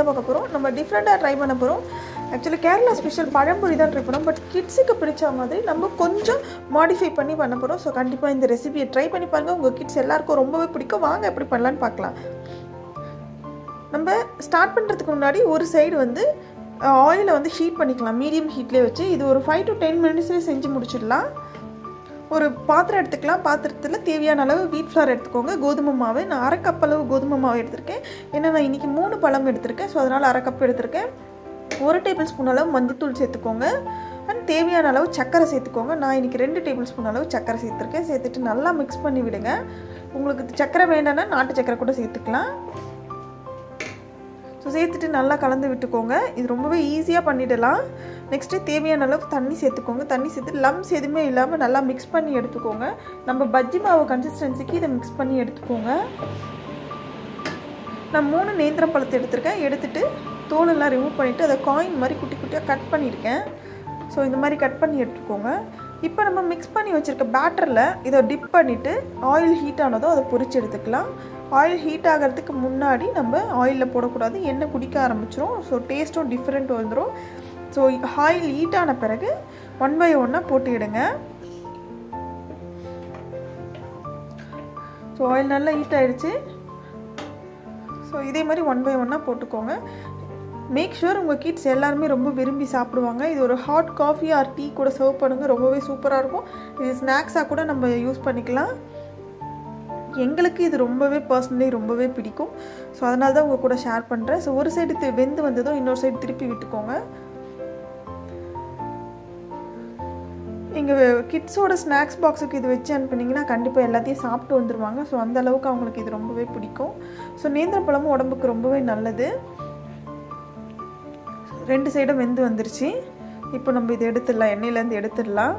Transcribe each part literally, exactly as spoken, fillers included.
Video பார்க்க போகிறோம். நம்ம டிஃப்ரெண்ட்டாக ட்ரை பண்ண போகிறோம். ஆக்சுவலி கேரளா ஸ்பெஷல் பழம்பொரி தான் ட்ரை பண்ணோம். பட் கிட்ஸுக்கு பிடிச்ச மாதிரி நம்ம கொஞ்சம் மாடிஃபை பண்ணி பண்ண போகிறோம். ஸோ கண்டிப்பாக இந்த ரெசிபியை ட்ரை பண்ணி பாருங்கள். உங்கள் கிட்ஸ் எல்லாருக்கும் ரொம்பவே பிடிக்கும். வாங்க எப்படி பண்ணலான்னு பார்க்கலாம். நம்ம ஸ்டார்ட் பண்ணுறதுக்கு முன்னாடி ஒரு சைடு வந்து ஆயிலை வந்து ஹீட் பண்ணிக்கலாம். மீடியம் ஹீட்லேயே வச்சு இது ஒரு ஃபைவ் டு டென் மினிட்ஸ்லேயே செஞ்சு முடிச்சிடலாம். ஒரு பாத்திரம் எடுத்துக்கலாம். பாத்திரத்தில் தேவையான அளவு வீட் ஃப்ளார் எடுத்துக்கோங்க. கோதுமை மாவு நான் அரை கப் அளவு கோதுமை மாவு எடுத்திருக்கேன். ஏன்னா நான் இன்றைக்கி மூணு பழம் எடுத்திருக்கேன். ஸோ அதனால் அரை கப் எடுத்திருக்கேன். ஒரு டேபிள் ஸ்பூன் அளவு மஞ்சத்தூள் சேர்த்துக்கோங்க. அண்ட் தேவையான அளவு சர்க்கரை சேர்த்துக்கோங்க. நான் இன்றைக்கி ரெண்டு டேபிள் ஸ்பூன் அளவு சர்க்கரை சேர்த்துருக்கேன். சேர்த்துட்டு நல்லா மிக்ஸ் பண்ணி விடுங்க. உங்களுக்கு சர்க்கரை வேண்டாம்னா நாட்டு சர்க்கரை கூட சேர்த்துக்கலாம். ஸோ சேர்த்துட்டு நல்லா கலந்து விட்டுக்கோங்க. இது ரொம்பவே ஈஸியாக பண்ணிடலாம். நெக்ஸ்ட்டு தேவையான அளவு தண்ணி சேர்த்துக்கோங்க. தண்ணி சேர்த்து லம்ஸ் எதுவுமே இல்லாமல் நல்லா மிக்ஸ் பண்ணி எடுத்துக்கோங்க. நம்ம பஜ்ஜி மாவு கன்சிஸ்டன்சிக்கு இதை மிக்ஸ் பண்ணி எடுத்துக்கோங்க. நான் மூணு நேந்திரம் பழத்தை எடுத்திருக்கேன். எடுத்துகிட்டு தோலெல்லாம் ரிமூவ் பண்ணிவிட்டு அதை காயின் மாதிரி குட்டி குட்டியாக கட் பண்ணியிருக்கேன். ஸோ இந்த மாதிரி கட் பண்ணி எடுத்துக்கோங்க. இப்போ நம்ம மிக்ஸ் பண்ணி வச்சுருக்க பேட்டரில் இதை டிப் பண்ணிவிட்டு ஆயில் ஹீட் ஆனதோ அதை பொரிச்சு எடுத்துக்கலாம். ஆயில் ஹீட் ஆகிறதுக்கு முன்னாடி நம்ம ஆயிலில் போடக்கூடாது. எண்ணெய் குடிக்க ஆரம்பிச்சிரும். ஸோ டேஸ்ட்டும் டிஃப்ரெண்ட் வந்துடும். ஸோ ஆயில் ஹீட் ஆன பிறகு ஒன் பை ஒன்னாக போட்டுவிடுங்க. ஸோ ஆயில் நல்லா ஹீட் ஆகிடுச்சு. ஸோ இதே மாதிரி ஒன் பை ஒன்னாக போட்டுக்கோங்க. மேக் ஷூர் உங்கள் கிட்ஸ் எல்லாருமே ரொம்ப விரும்பி சாப்பிடுவாங்க. இது ஒரு ஹாட் காஃபி ஆர் டீ கூட சர்வ் பண்ணுங்கள். ரொம்பவே சூப்பராக இருக்கும். இது ஸ்நாக்ஸாக கூட நம்ம யூஸ் பண்ணிக்கலாம். எங்களுக்கு இது ரொம்பவே பர்சனலி ரொம்பவே பிடிக்கும். ஸோ அதனால தான் உங்கள் கூட ஷேர் பண்ணுறேன். ஸோ ஒரு சைடு வெந்து வந்ததும் இன்னொரு சைடு திருப்பி விட்டுக்கோங்க. எங்கள் கிட்ஸோட ஸ்நாக்ஸ் பாக்ஸுக்கு இது வச்சு அனுப்புனீங்கன்னா கண்டிப்பாக எல்லாத்தையும் சாப்பிட்டு வந்துடுவாங்க. ஸோ அந்த அளவுக்கு அவங்களுக்கு இது ரொம்பவே பிடிக்கும். ஸோ நேந்திர பழமும் உடம்புக்கு ரொம்பவே நல்லது. ரெண்டு சைடும் வெந்து வந்துருச்சு. இப்போ நம்ம இதை எடுத்துடலாம். எண்ணெயிலேருந்து எடுத்துடலாம்.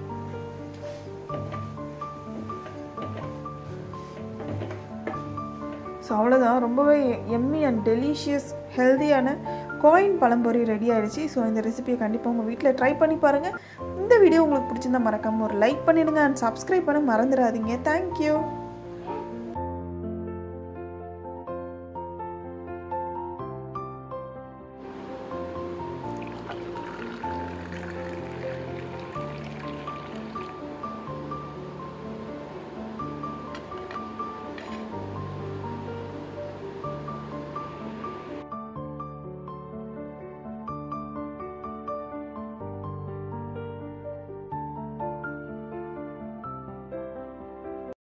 ஸோ அவ்வளோதான். ரொம்பவே எம்மி அண்ட் டெலிஷியஸ் ஹெல்தியான காயின் பழம்பொரி ரெடி ஆகிடுச்சு. ஸோ இந்த ரெசிபியை கண்டிப்பாக உங்கள் வீட்டில் ட்ரை பண்ணி பாருங்கள். இந்த வீடியோ உங்களுக்கு பிடிச்சிருந்தா மறக்காமல் ஒரு லைக் பண்ணிடுங்க. அண்ட் சப்ஸ்கிரைப் பண்ண மறந்துடாதீங்க. தேங்க்யூ.